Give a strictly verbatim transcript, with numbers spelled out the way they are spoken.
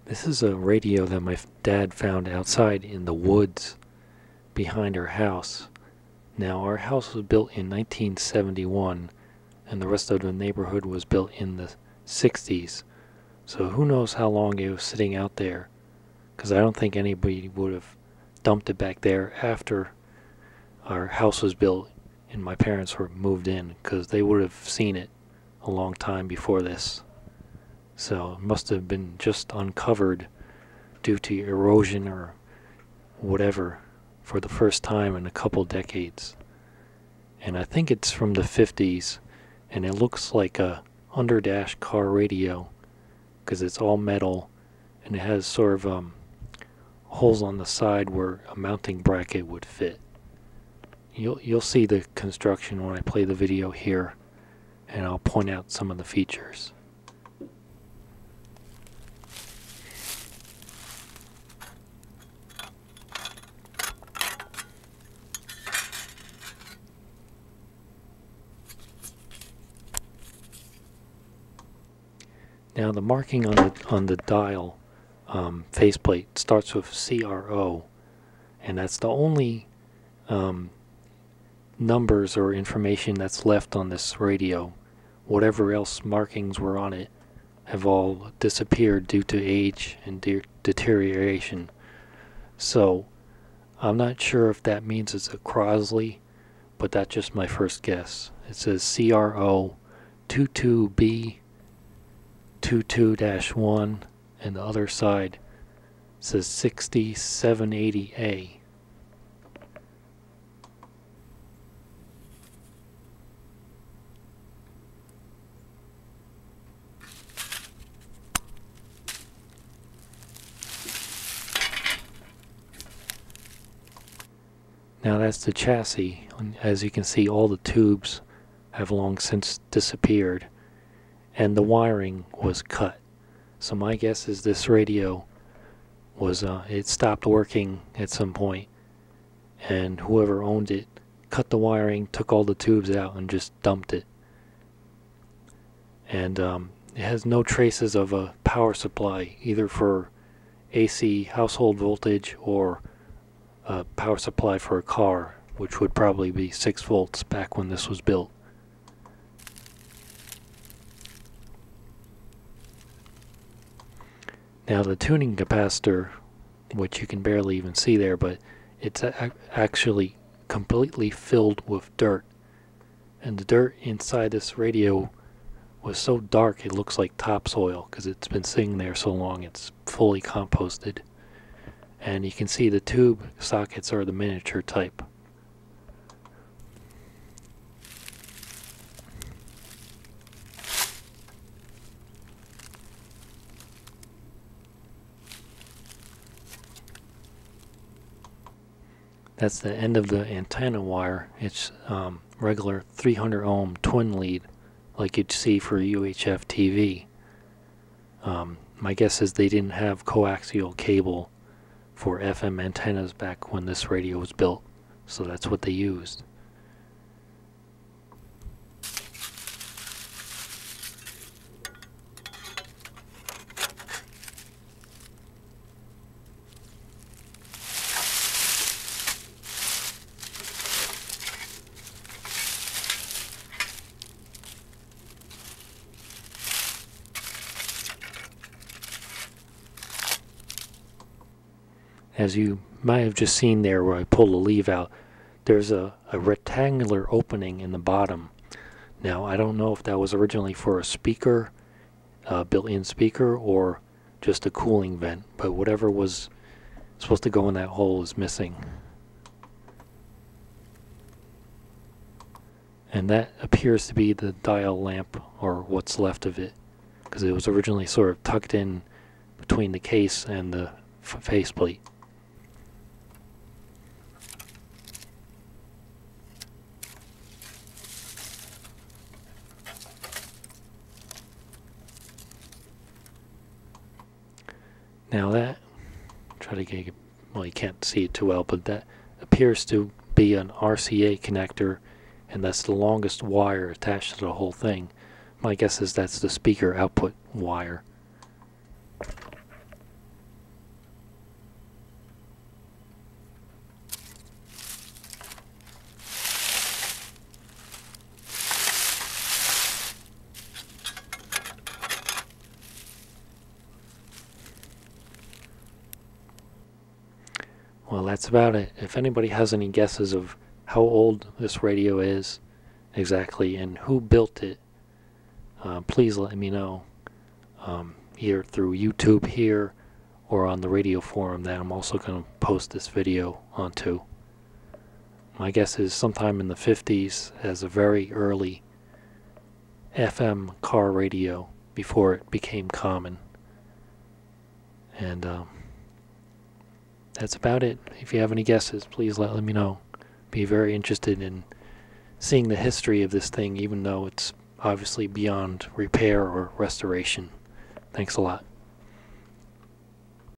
This is a radio that my dad found outside in the woods behind our house. Now, our house was built in nineteen seventy-one, and the rest of the neighborhood was built in the sixties. So who knows how long it was sitting out there, because I don't think anybody would have dumped it back there after our house was built and my parents were moved in, because they would have seen it a long time before this. So it must have been just uncovered due to erosion or whatever for the first time in a couple decades. And I think it's from the fifties, and it looks like a underdash car radio because it's all metal and it has sort of um, holes on the side where a mounting bracket would fit. You'll, you'll see the construction when I play the video here, and I'll point out some of the features. Now the marking on the on the dial um, faceplate starts with C R O, and that's the only um, numbers or information that's left on this radio. Whatever else markings were on it have all disappeared due to age and de deterioration. So I'm not sure if that means it's a Crosley, but that's just my first guess. It says C R O twenty-two B twenty-two dash one, and the other side says sixty-seven eighty A. Now that's the chassis. As you can see, all the tubes have long since disappeared, and the wiring was cut. So my guess is this radio was, uh, it stopped working at some point, and whoever owned it cut the wiring, took all the tubes out, and just dumped it. And um, it has no traces of a power supply, either for A C household voltage or a power supply for a car, which would probably be six volts back when this was built. Now the tuning capacitor, which you can barely even see there, but it's a actually completely filled with dirt. And the dirt inside this radio was so dark it looks like topsoil because it's been sitting there so long it's fully composted. And you can see the tube sockets are the miniature type. That's the end of the antenna wire. It's um, regular three hundred ohm twin lead like you'd see for U H F T V. Um, my guess is they didn't have coaxial cable for F M antennas back when this radio was built, so that's what they used. As you might have just seen there where I pulled the leaf out, there's a, a rectangular opening in the bottom. Now I don't know if that was originally for a speaker, a built-in speaker, or just a cooling vent, but whatever was supposed to go in that hole is missing. And that appears to be the dial lamp, or what's left of it, because it was originally sort of tucked in between the case and the faceplate. Now that, try to get, well, you can't see it too well, but that appears to be an R C A connector, and that's the longest wire attached to the whole thing. My guess is that's the speaker output wire. Well, that's about it. If anybody has any guesses of how old this radio is exactly and who built it, uh, please let me know. Um, either through YouTube here or on the radio forum that I'm also going to post this video onto. My guess is sometime in the fifties as a very early F M car radio before it became common. And um, that's about it. If you have any guesses, please let, let me know. Be very interested in seeing the history of this thing, even though it's obviously beyond repair or restoration. Thanks a lot.